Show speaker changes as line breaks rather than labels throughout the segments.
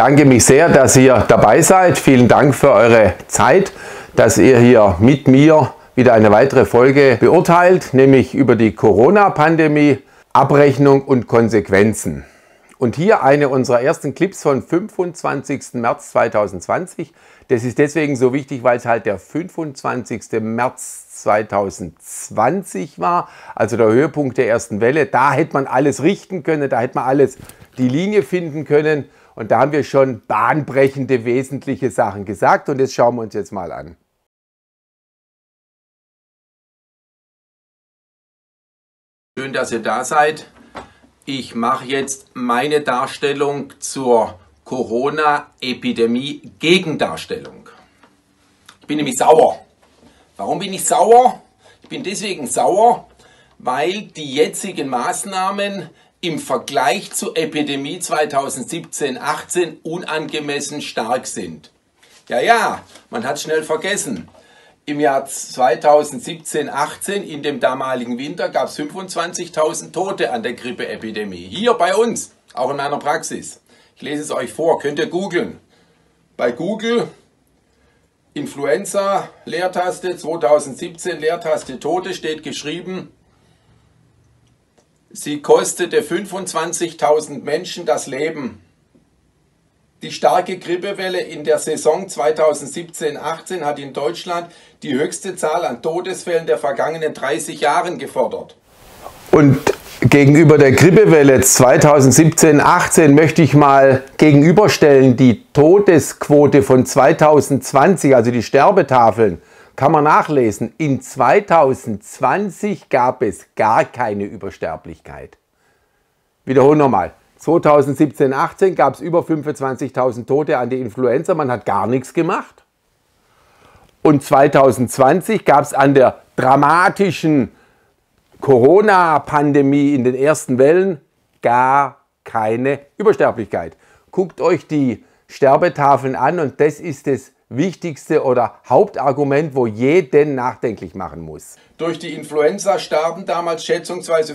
bedanke mich sehr, dass ihr dabei seid. Vielen Dank für eure Zeit, dass ihr hier mit mir wieder eine weitere Folge beurteilt, nämlich über die Corona-Pandemie, Abrechnung und Konsequenzen. Und hier eine unserer ersten Clips von 25. März 2020. Das ist deswegen so wichtig, weil es halt der 25. März 2020 war, also der Höhepunkt der ersten Welle. Da hätte man alles richten können, da hätte man alles die Linie finden können. Und da haben wir schon bahnbrechende, wesentliche Sachen gesagt. Und das schauen wir uns jetzt mal an. Schön, dass ihr da seid. Ich mache jetzt meine Darstellung zur Corona-Epidemie-Gegendarstellung. Ich bin nämlich sauer. Warum bin ich sauer? Ich bin deswegen sauer, weil die jetzigen Maßnahmen im Vergleich zur Epidemie 2017-18 unangemessen stark sind. Ja, man hat schnell vergessen. Im Jahr 2017-18, in dem damaligen Winter, gab es 25.000 Tote an der Grippeepidemie. Hier bei uns, auch in meiner Praxis. Ich lese es euch vor, könnt ihr googeln. Bei Google, Influenza, Leertaste, 2017, Leertaste Tote, steht geschrieben, sie kostete 25.000 Menschen das Leben. Die starke Grippewelle in der Saison 2017-18 hat in Deutschland die höchste Zahl an Todesfällen der vergangenen 30 Jahren gefordert. Und gegenüber der Grippewelle 2017-18 möchte ich mal gegenüberstellen die Todesquote von 2020, also die Sterbetafeln, kann man nachlesen. In 2020 gab es gar keine Übersterblichkeit. Wiederholen nochmal. 2017-18 gab es über 25.000 Tote an der Influenza, man hat gar nichts gemacht. Und 2020 gab es an der dramatischen Corona-Pandemie in den ersten Wellen gar keine Übersterblichkeit. Guckt euch die Sterbetafeln an und das ist das wichtigste oder Hauptargument, wo jeden nachdenklich machen muss. Durch die Influenza starben damals schätzungsweise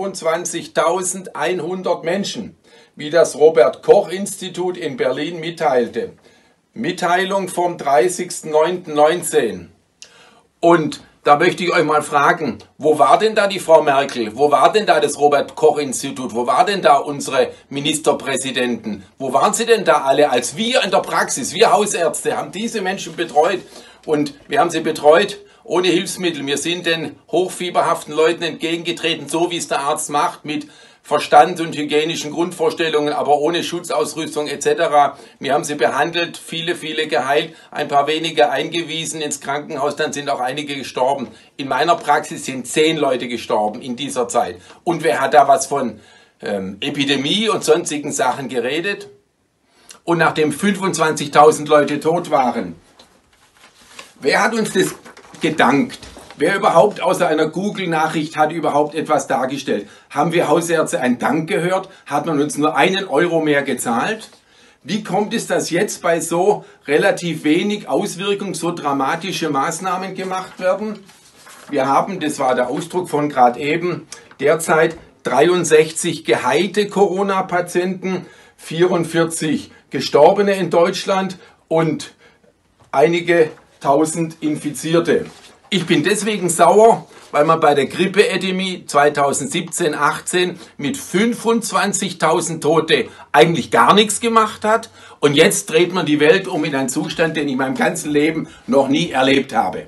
25.100 Menschen, wie das Robert-Koch-Institut in Berlin mitteilte. Mitteilung vom 30.09.19. Und da möchte ich euch mal fragen, wo war denn da die Frau Merkel? Wo war denn da das Robert-Koch-Institut? Wo war denn da unsere Ministerpräsidenten? Wo waren sie denn da alle, als wir in der Praxis, wir Hausärzte, haben diese Menschen betreut? Und wir haben sie betreut ohne Hilfsmittel. Wir sind den hochfieberhaften Leuten entgegengetreten, so wie es der Arzt macht, mit Verstand und hygienischen Grundvorstellungen, aber ohne Schutzausrüstung etc. Wir haben sie behandelt, viele geheilt, ein paar wenige eingewiesen ins Krankenhaus, dann sind auch einige gestorben. In meiner Praxis sind 10 Leute gestorben in dieser Zeit. Und wer hat da was von Epidemie und sonstigen Sachen geredet? Und nachdem 25.000 Leute tot waren, wer hat uns das gedankt? Wer überhaupt außer einer Google-Nachricht hat überhaupt etwas dargestellt? Haben wir Hausärzte einen Dank gehört? Hat man uns nur 1 Euro mehr gezahlt? Wie kommt es, dass jetzt bei so relativ wenig Auswirkungen so dramatische Maßnahmen gemacht werden? Wir haben, das war der Ausdruck von gerade eben, derzeit 63 geheilte Corona-Patienten, 44 Gestorbene in Deutschland und einige tausend Infizierte. Ich bin deswegen sauer, weil man bei der Grippeepidemie 2017-18 mit 25.000 Tote eigentlich gar nichts gemacht hat. Und jetzt dreht man die Welt um in einen Zustand, den ich in meinem ganzen Leben noch nie erlebt habe.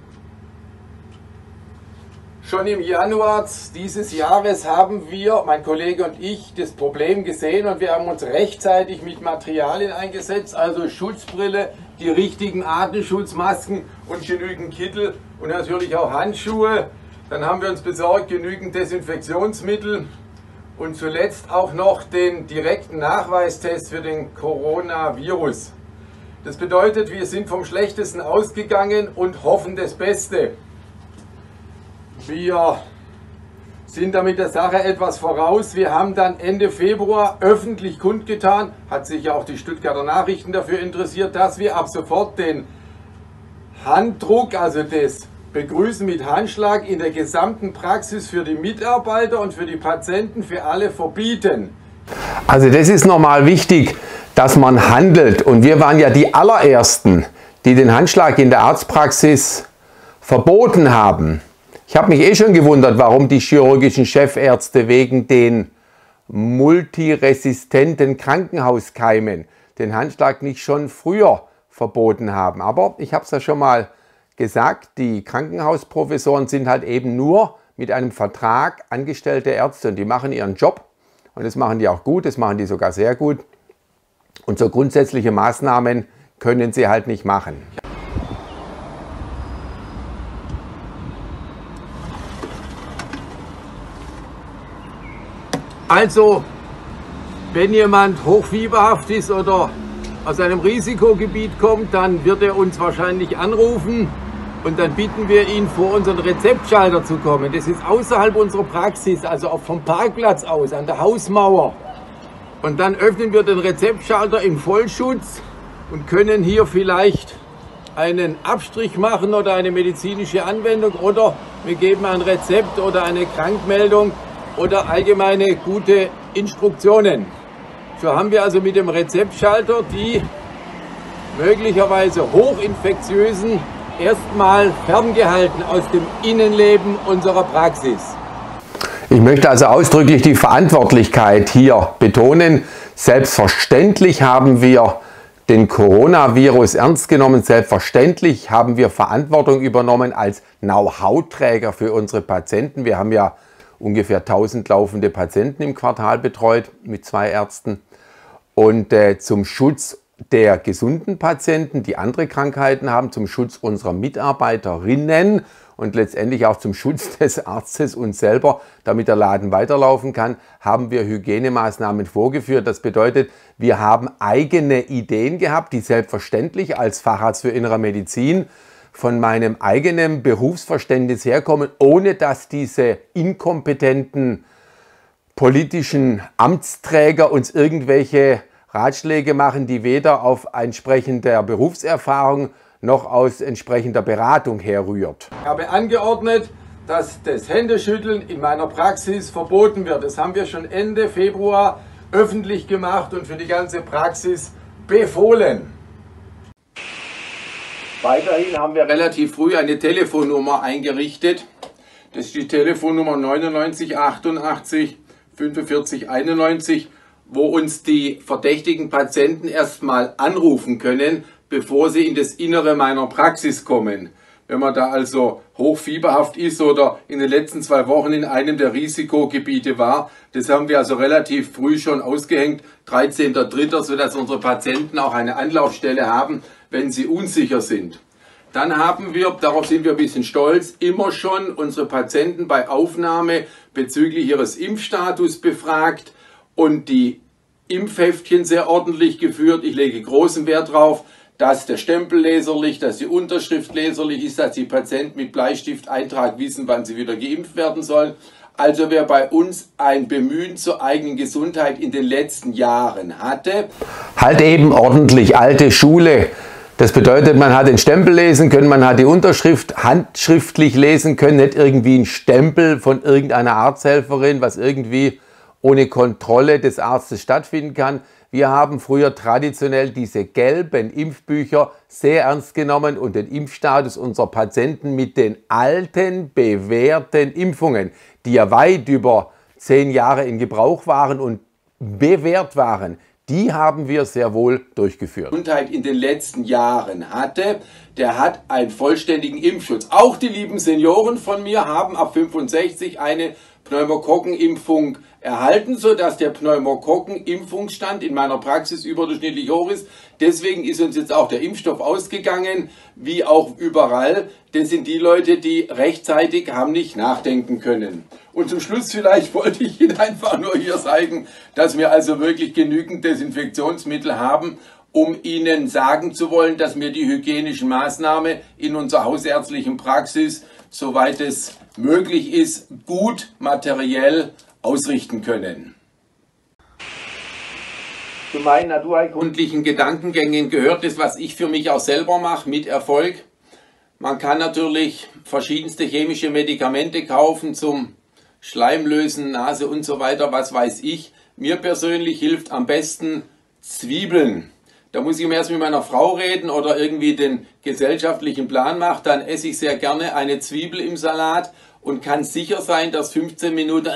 Schon im Januar dieses Jahres haben wir, mein Kollege und ich, das Problem gesehen und wir haben uns rechtzeitig mit Materialien eingesetzt, also Schutzbrille, die richtigen Atemschutzmasken und genügend Kittel und natürlich auch Handschuhe. Dann haben wir uns besorgt genügend Desinfektionsmittel und zuletzt auch noch den direkten Nachweistest für den Coronavirus. Das bedeutet, wir sind vom Schlechtesten ausgegangen und hoffen das Beste. Wir sind damit der Sache etwas voraus. Wir haben dann Ende Februar öffentlich kundgetan, hat sich ja auch die Stuttgarter Nachrichten dafür interessiert, dass wir ab sofort den Handdruck, also das Begrüßen mit Handschlag in der gesamten Praxis für die Mitarbeiter und für die Patienten, für alle verbieten. Also das ist nochmal wichtig,
dass man handelt. Und wir waren ja die allerersten, die den Handschlag in der Arztpraxis verboten haben. Ich habe mich schon gewundert, warum die chirurgischen Chefärzte wegen den multiresistenten Krankenhauskeimen den Handschlag nicht schon früher verboten haben. Aber ich habe es ja schon mal gesagt, die Krankenhausprofessoren sind halt eben nur mit einem Vertrag angestellte Ärzte und die machen ihren Job und das machen die auch gut, das machen die sogar sehr gut. Und so grundsätzliche Maßnahmen können sie halt nicht machen.
Also, wenn jemand hochfieberhaft ist oder aus einem Risikogebiet kommt, dann wird er uns wahrscheinlich anrufen und dann bitten wir ihn, vor unseren Rezeptschalter zu kommen. Das ist außerhalb unserer Praxis, also auch vom Parkplatz aus, an der Hausmauer. Und dann öffnen wir den Rezeptschalter im Vollschutz und können hier vielleicht einen Abstrich machen oder eine medizinische Anwendung oder wir geben ein Rezept oder eine Krankmeldung oder allgemeine gute Instruktionen. So haben wir also mit dem Rezeptschalter die möglicherweise hochinfektiösen erstmal ferngehalten aus dem Innenleben unserer Praxis.
Ich möchte also ausdrücklich die Verantwortlichkeit hier betonen. Selbstverständlich haben wir den Coronavirus ernst genommen. Selbstverständlich haben wir Verantwortung übernommen als Know-how-Träger für unsere Patienten. Wir haben ja ungefähr 1000 laufende Patienten im Quartal betreut mit 2 Ärzten. Und zum Schutz der gesunden Patienten, die andere Krankheiten haben, zum Schutz unserer Mitarbeiterinnen und letztendlich auch zum Schutz des Arztes und selber, damit der Laden weiterlaufen kann, haben wir Hygienemaßnahmen vorgeführt. Das bedeutet, wir haben eigene Ideen gehabt, die selbstverständlich als Facharzt für Innere Medizin von meinem eigenen Berufsverständnis herkommen, ohne dass diese inkompetenten politischen Amtsträger uns irgendwelche Ratschläge machen, die weder auf entsprechender Berufserfahrung noch aus entsprechender Beratung herrührt.
Ich habe angeordnet, dass das Händeschütteln in meiner Praxis verboten wird. Das haben wir schon Ende Februar öffentlich gemacht und für die ganze Praxis befohlen. Weiterhin haben wir relativ früh eine Telefonnummer eingerichtet. Das ist die Telefonnummer 99 88 45 91, wo uns die verdächtigen Patienten erstmal anrufen können, bevor sie in das Innere meiner Praxis kommen. Wenn man da also hochfieberhaft ist oder in den letzten 2 Wochen in einem der Risikogebiete war, das haben wir also relativ früh schon ausgehängt, 13.03., sodass unsere Patienten auch eine Anlaufstelle haben, wenn sie unsicher sind. Dann haben wir, darauf sind wir ein bisschen stolz, immer schon unsere Patienten bei Aufnahme bezüglich ihres Impfstatus befragt und die Impfheftchen sehr ordentlich geführt. Ich lege großen Wert darauf, dass der Stempel leserlich, dass die Unterschrift leserlich ist, dass die Patienten mit Bleistifteintrag wissen, wann sie wieder geimpft werden sollen. Also wer bei uns ein Bemühen zur eigenen Gesundheit in den letzten Jahren hatte.
Halt eben ordentlich alte Schule. Das bedeutet, man hat den Stempel lesen können, man hat die Unterschrift handschriftlich lesen können, nicht irgendwie ein Stempel von irgendeiner Arzthelferin, was irgendwie ohne Kontrolle des Arztes stattfinden kann. Wir haben früher traditionell diese gelben Impfbücher sehr ernst genommen und den Impfstatus unserer Patienten mit den alten, bewährten Impfungen, die ja weit über 10 Jahre in Gebrauch waren und bewährt waren, die haben wir sehr wohl durchgeführt.
Gesundheit in den letzten Jahren hatte, der hat einen vollständigen Impfschutz. Auch die lieben Senioren von mir haben ab 65 eine Pneumokokkenimpfung erhalten, sodass der Pneumokokkenimpfungsstand in meiner Praxis überdurchschnittlich hoch ist. Deswegen ist uns jetzt auch der Impfstoff ausgegangen, wie auch überall. Das sind die Leute, die rechtzeitig haben nicht nachdenken können. Und zum Schluss vielleicht wollte ich Ihnen einfach nur hier zeigen, dass wir also wirklich genügend Desinfektionsmittel haben, um Ihnen sagen zu wollen, dass wir die hygienischen Maßnahmen in unserer hausärztlichen Praxis, soweit es möglich ist, gut materiell ausrichten können. Zu meinen naturheilkundlichen Gedankengängen gehört es, was ich für mich auch selber mache, mit Erfolg. Man kann natürlich verschiedenste chemische Medikamente kaufen zum Schleimlösen, Nase und so weiter, was weiß ich. Mir persönlich hilft am besten Zwiebeln. Da muss ich erst mit meiner Frau reden oder irgendwie den gesellschaftlichen Plan machen. Dann esse ich sehr gerne eine Zwiebel im Salat und kann sicher sein, dass 15 Minuten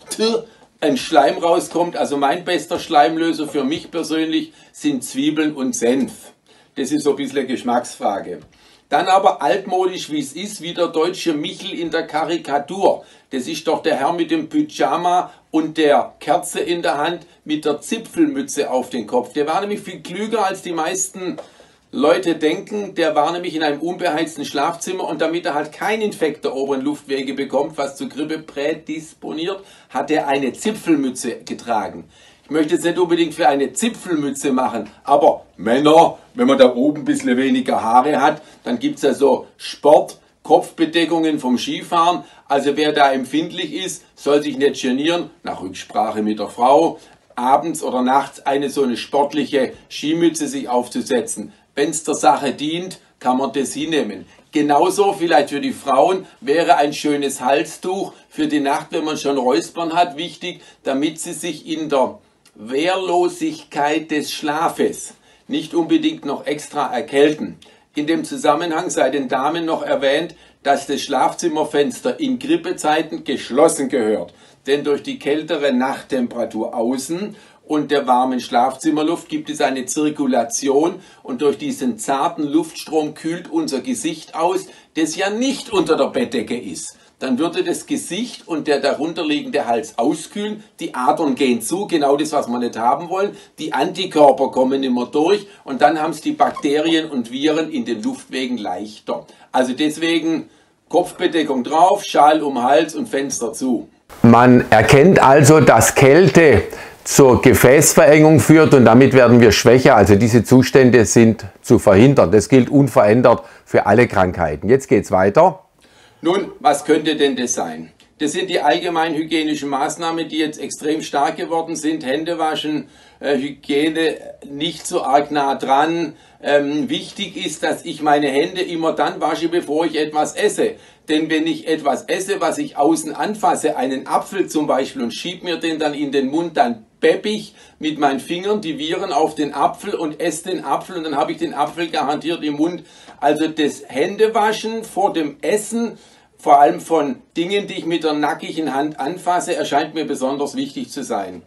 ein Schleim rauskommt. Also mein bester Schleimlöser für mich persönlich sind Zwiebeln und Senf. Das ist so ein bisschen eine Geschmacksfrage. Dann aber altmodisch, wie es ist, wie der deutsche Michel in der Karikatur. Das ist doch der Herr mit dem Pyjama und der Kerze in der Hand mit der Zipfelmütze auf den Kopf. Der war nämlich viel klüger, als die meisten Leute denken. Der war nämlich in einem unbeheizten Schlafzimmer und damit er halt keinen Infekt der oberen Luftwege bekommt, was zu Grippe prädisponiert, hat er eine Zipfelmütze getragen. Ich möchte jetzt nicht unbedingt für eine Zipfelmütze machen, aber Männer, wenn man da oben ein bisschen weniger Haare hat, dann gibt es ja so Kopfbedeckungen vom Skifahren. Also wer da empfindlich ist, soll sich nicht genieren, nach Rücksprache mit der Frau, abends oder nachts so eine sportliche Skimütze sich aufzusetzen. Wenn es der Sache dient, kann man das hinnehmen. Genauso vielleicht für die Frauen wäre ein schönes Halstuch für die Nacht, wenn man schon Räuspern hat, wichtig, damit sie sich in der Wehrlosigkeit des Schlafes nicht unbedingt noch extra erkälten. In dem Zusammenhang sei den Damen noch erwähnt, dass das Schlafzimmerfenster in Grippezeiten geschlossen gehört. Denn durch die kältere Nachttemperatur außen und der warmen Schlafzimmerluft gibt es eine Zirkulation und durch diesen zarten Luftstrom kühlt unser Gesicht aus, das ja nicht unter der Bettdecke ist. Dann würde das Gesicht und der darunterliegende Hals auskühlen, die Adern gehen zu, genau das, was wir nicht haben wollen, die Antikörper kommen immer durch und dann haben es die Bakterien und Viren in den Luftwegen leichter. Also deswegen Kopfbedeckung drauf, Schal um Hals und Fenster zu.
Man erkennt also, dass Kälte zur Gefäßverengung führt und damit werden wir schwächer. Also diese Zustände sind zu verhindern. Das gilt unverändert für alle Krankheiten. Jetzt geht's weiter.
Nun, was könnte denn das sein? Das sind die allgemein hygienischen Maßnahmen, die jetzt extrem stark geworden sind. Hände waschen, Hygiene nicht so arg nah dran. Wichtig ist, dass ich meine Hände immer dann wasche, bevor ich etwas esse. Denn wenn ich etwas esse, was ich außen anfasse, einen Apfel zum Beispiel, und schiebe mir den dann in den Mund, dann pepp ich mit meinen Fingern die Viren auf den Apfel und esse den Apfel und dann habe ich den Apfel garantiert im Mund. Also das Händewaschen vor dem Essen, vor allem von Dingen, die ich mit der nackigen Hand anfasse, erscheint mir besonders wichtig zu sein.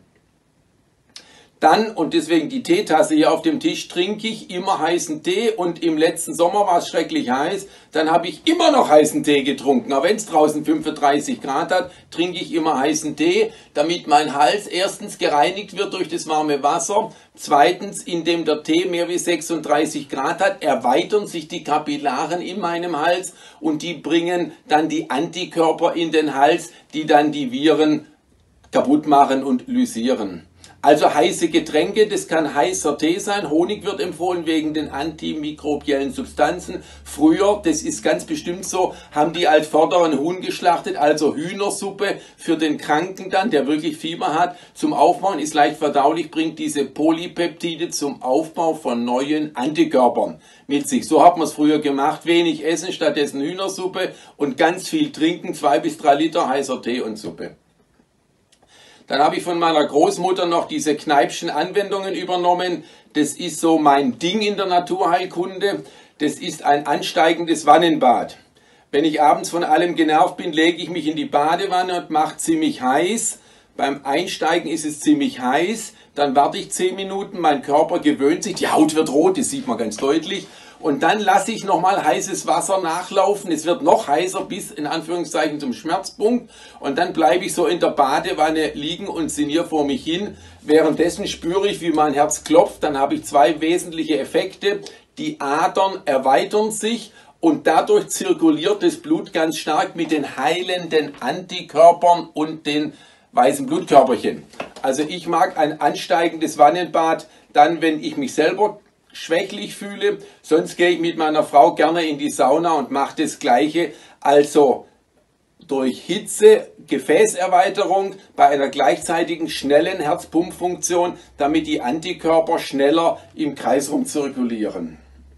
Dann, und deswegen die Teetasse hier auf dem Tisch, trinke ich immer heißen Tee und im letzten Sommer war es schrecklich heiß, dann habe ich immer noch heißen Tee getrunken. Auch wenn es draußen 35 Grad hat, trinke ich immer heißen Tee, damit mein Hals erstens gereinigt wird durch das warme Wasser, zweitens, indem der Tee mehr wie 36 Grad hat, erweitern sich die Kapillaren in meinem Hals und die bringen dann die Antikörper in den Hals, die dann die Viren kaputt machen und lysieren. Also heiße Getränke, das kann heißer Tee sein. Honig wird empfohlen wegen den antimikrobiellen Substanzen. Früher, das ist ganz bestimmt so, haben die Altvorderen Huhn geschlachtet, also Hühnersuppe für den Kranken dann, der wirklich Fieber hat. Zum Aufbauen ist leicht verdaulich, bringt diese Polypeptide zum Aufbau von neuen Antikörpern mit sich. So hat man es früher gemacht. Wenig essen, stattdessen Hühnersuppe und ganz viel trinken, 2 bis 3 Liter heißer Tee und Suppe. Dann habe ich von meiner Großmutter noch diese Kneipschen Anwendungen übernommen. Das ist so mein Ding in der Naturheilkunde. Das ist ein ansteigendes Wannenbad. Wenn ich abends von allem genervt bin, lege ich mich in die Badewanne und mache ziemlich heiß. Beim Einsteigen ist es ziemlich heiß. Dann warte ich 10 Minuten, mein Körper gewöhnt sich. Die Haut wird rot, das sieht man ganz deutlich. Und dann lasse ich nochmal heißes Wasser nachlaufen. Es wird noch heißer bis in Anführungszeichen zum Schmerzpunkt. Und dann bleibe ich so in der Badewanne liegen und sinniere vor mich hin. Währenddessen spüre ich, wie mein Herz klopft. Dann habe ich 2 wesentliche Effekte. Die Adern erweitern sich und dadurch zirkuliert das Blut ganz stark mit den heilenden Antikörpern und den weißen Blutkörperchen. Also ich mag ein ansteigendes Wannenbad dann, wenn ich mich selber schwächlich fühle, sonst gehe ich mit meiner Frau gerne in die Sauna und mache das Gleiche, also durch Hitze, Gefäßerweiterung bei einer gleichzeitigen schnellen Herzpumpfunktion, damit die Antikörper schneller im Kreis rumzirkulieren.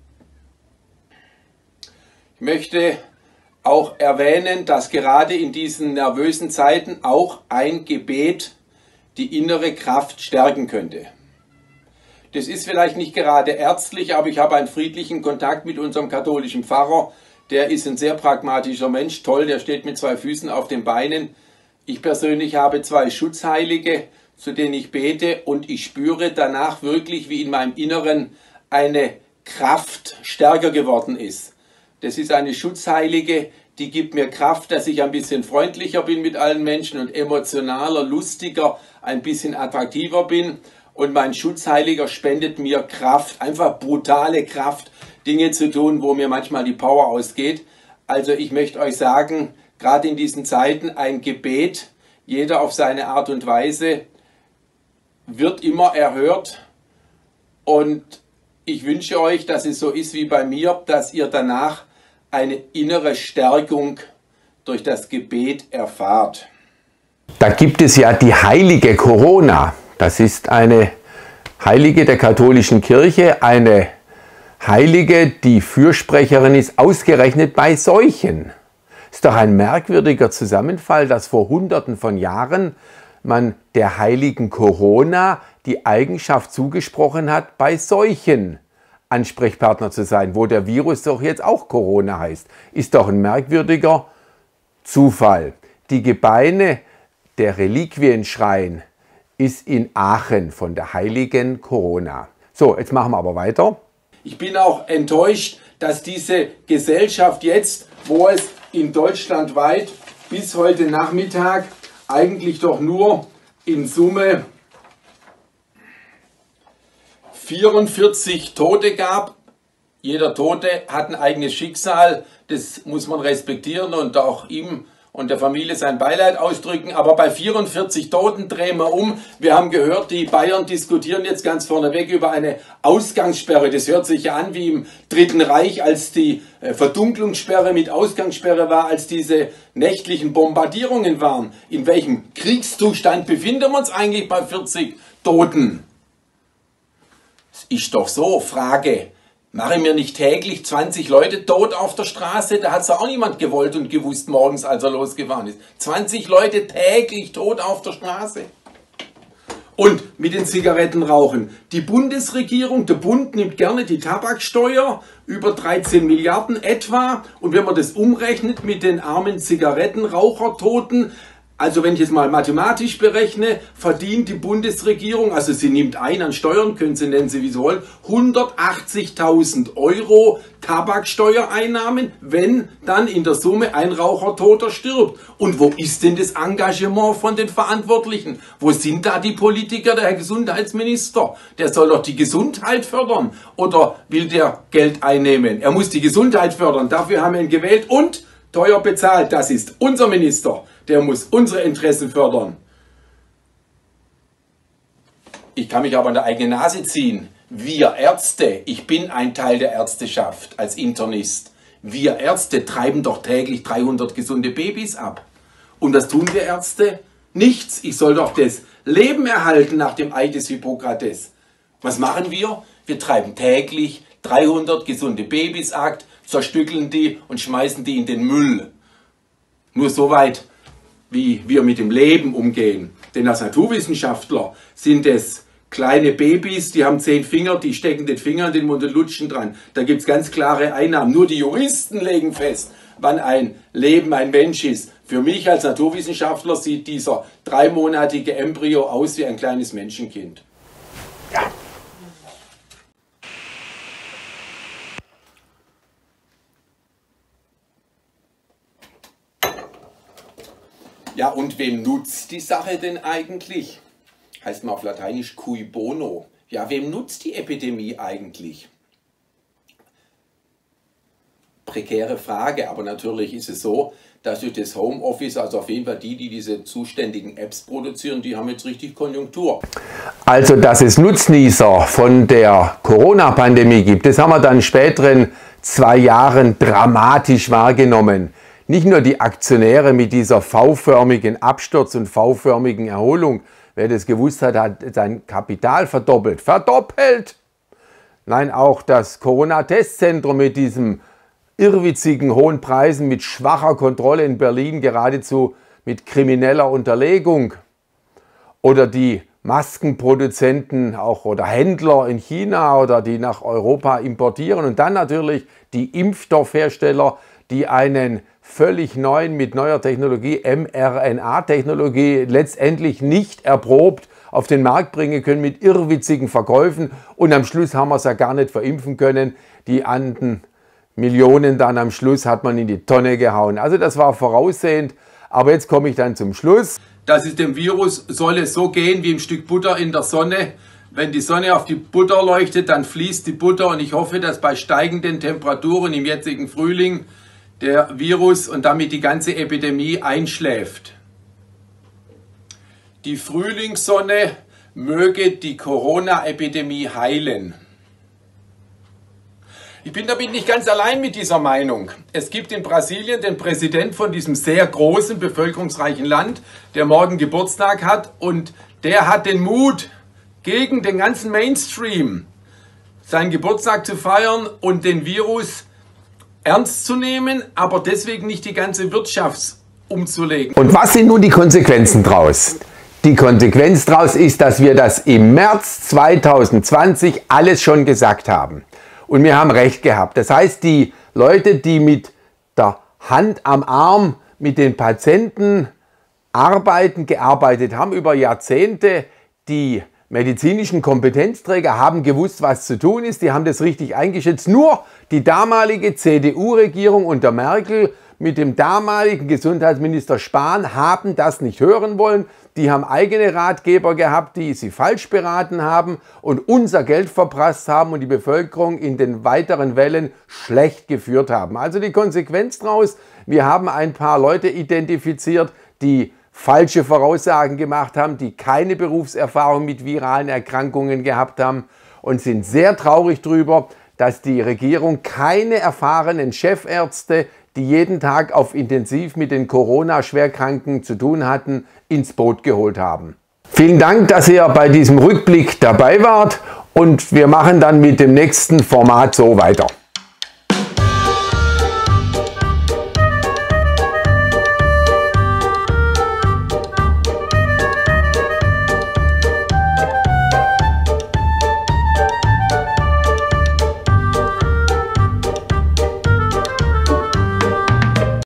Ich möchte auch erwähnen, dass gerade in diesen nervösen Zeiten auch ein Gebet die innere Kraft stärken könnte. Das ist vielleicht nicht gerade ärztlich, aber ich habe einen friedlichen Kontakt mit unserem katholischen Pfarrer. Der ist ein sehr pragmatischer Mensch, toll, der steht mit 2 Füßen auf den Beinen. Ich persönlich habe 2 Schutzheilige, zu denen ich bete, und ich spüre danach wirklich, wie in meinem Inneren eine Kraft stärker geworden ist. Das ist eine Schutzheilige, die gibt mir Kraft, dass ich ein bisschen freundlicher bin mit allen Menschen und emotionaler, lustiger, ein bisschen attraktiver bin. Und mein Schutzheiliger spendet mir Kraft, einfach brutale Kraft, Dinge zu tun, wo mir manchmal die Power ausgeht. Also ich möchte euch sagen, gerade in diesen Zeiten ein Gebet, jeder auf seine Art und Weise, wird immer erhört. Und ich wünsche euch, dass es so ist wie bei mir, dass ihr danach eine innere Stärkung durch das Gebet erfahrt.
Da gibt es ja die heilige Corona. Das ist eine Heilige der katholischen Kirche, eine Heilige, die Fürsprecherin ist, ausgerechnet bei Seuchen. Ist doch ein merkwürdiger Zusammenfall, dass vor Hunderten von Jahren man der heiligen Corona die Eigenschaft zugesprochen hat, bei Seuchen Ansprechpartner zu sein, wo der Virus doch jetzt auch Corona heißt. Ist doch ein merkwürdiger Zufall. Die Gebeine der Reliquienschrein ist in Aachen von der heiligen Corona. So, jetzt machen wir aber weiter.
Ich bin auch enttäuscht, dass diese Gesellschaft jetzt, wo es in Deutschland weit bis heute Nachmittag eigentlich doch nur in Summe 44 Tote gab. Jeder Tote hat ein eigenes Schicksal, das muss man respektieren und auch ihm und der Familie sein Beileid ausdrücken. Aber bei 44 Toten drehen wir um. Wir haben gehört, die Bayern diskutieren jetzt ganz vorneweg über eine Ausgangssperre. Das hört sich ja an wie im Dritten Reich, als die Verdunklungssperre mit Ausgangssperre war, als diese nächtlichen Bombardierungen waren. In welchem Kriegszustand befinden wir uns eigentlich bei 40 Toten? Es ist doch so, Frage. Mache mir nicht täglich 20 Leute tot auf der Straße? Da hat es auch niemand gewollt und gewusst morgens, als er losgefahren ist. 20 Leute täglich tot auf der Straße. Und mit den Zigarettenrauchen. Die Bundesregierung, der Bund nimmt gerne die Tabaksteuer, über 13 Milliarden etwa. Und wenn man das umrechnet mit den armen Zigarettenrauchertoten, also wenn ich jetzt mal mathematisch berechne, verdient die Bundesregierung, also sie nimmt ein an Steuern, können Sie nennen Sie wie Sie wollen, 180.000 Euro Tabaksteuereinnahmen, wenn dann in der Summe ein Rauchertoter stirbt. Und wo ist denn das Engagement von den Verantwortlichen? Wo sind da die Politiker, der Herr Gesundheitsminister? Der soll doch die Gesundheit fördern. Oder will der Geld einnehmen? Er muss die Gesundheit fördern, dafür haben wir ihn gewählt und teuer bezahlt. Das ist unser Minister. Der muss unsere Interessen fördern. Ich kann mich aber an der eigenen Nase ziehen. Wir Ärzte, ich bin ein Teil der Ärzteschaft als Internist. Wir Ärzte treiben doch täglich 300 gesunde Babys ab. Und das tun wir Ärzte? Nichts. Ich soll doch das Leben erhalten nach dem Eid des Hippokrates. Was machen wir? Wir treiben täglich 300 gesunde Babys ab, zerstückeln die und schmeißen die in den Müll. Nur soweit, wie wir mit dem Leben umgehen. Denn als Naturwissenschaftler sind es kleine Babys, die haben 10 Finger, die stecken den Finger in den Mund und lutschen dran. Da gibt es ganz klare Einnahmen. Nur die Juristen legen fest, wann ein Leben ein Mensch ist. Für mich als Naturwissenschaftler sieht dieser 3-monatige Embryo aus wie ein kleines Menschenkind.
Ja.
Ja, und wem nutzt die Sache denn eigentlich? Heißt mal auf Lateinisch cui bono. Ja, wem nutzt die Epidemie eigentlich? Prekäre Frage, aber natürlich ist es so, dass durch das Homeoffice, also auf jeden Fall die diese zuständigen Apps produzieren, die haben jetzt richtig Konjunktur.
Also, dass es Nutznießer von der Corona-Pandemie gibt, das haben wir dann in späteren 2 Jahren dramatisch wahrgenommen. Nicht nur die Aktionäre mit dieser V-förmigen Absturz und V-förmigen Erholung. Wer das gewusst hat, hat sein Kapital verdoppelt. Verdoppelt! Nein, auch das Corona-Testzentrum mit diesen irrwitzigen hohen Preisen, mit schwacher Kontrolle in Berlin, geradezu mit krimineller Unterlegung. Oder die Maskenproduzenten auch oder Händler in China oder die nach Europa importieren und dann natürlich die Impfstoffhersteller, die einen völlig neuen, mit neuer Technologie, mRNA-Technologie, letztendlich nicht erprobt auf den Markt bringen können mit irrwitzigen Verkäufen und am Schluss haben wir es ja gar nicht verimpfen können. Die anderen Millionen dann am Schluss hat man in die Tonne gehauen. Also das war voraussehend, aber jetzt komme ich dann zum Schluss.
Dass es dem Virus soll es so gehen wie ein Stück Butter in der Sonne. Wenn die Sonne auf die Butter leuchtet, dann fließt die Butter und ich hoffe, dass bei steigenden Temperaturen im jetzigen Frühling der Virus und damit die ganze Epidemie einschläft. Die Frühlingssonne möge die Corona-Epidemie heilen. Ich bin damit nicht ganz allein mit dieser Meinung. Es gibt in Brasilien den Präsident von diesem sehr großen, bevölkerungsreichen Land, der morgen Geburtstag hat und der hat den Mut, gegen den ganzen Mainstream seinen Geburtstag zu feiern und den Virus ernst zu nehmen, aber deswegen nicht die ganze Wirtschaft umzulegen.
Und was sind nun die Konsequenzen daraus? Die Konsequenz daraus ist, dass wir das im März 2020 alles schon gesagt haben. Und wir haben recht gehabt. Das heißt, die Leute, die mit der Hand am Arm mit den Patienten gearbeitet haben über Jahrzehnte, die medizinischen Kompetenzträger haben gewusst, was zu tun ist. Die haben das richtig eingeschätzt. Nur die damalige CDU-Regierung unter Merkel mit dem damaligen Gesundheitsminister Spahn haben das nicht hören wollen. Die haben eigene Ratgeber gehabt, die sie falsch beraten haben und unser Geld verprasst haben und die Bevölkerung in den weiteren Wellen schlecht geführt haben. Also die Konsequenz daraus, wir haben ein paar Leute identifiziert, die falsche Voraussagen gemacht haben, die keine Berufserfahrung mit viralen Erkrankungen gehabt haben und sind sehr traurig darüber, dass die Regierung keine erfahrenen Chefärzte, die jeden Tag auf Intensiv mit den Corona-Schwerkranken zu tun hatten, ins Boot geholt haben. Vielen Dank, dass ihr bei diesem Rückblick dabei wart und wir machen dann mit dem nächsten Format so weiter.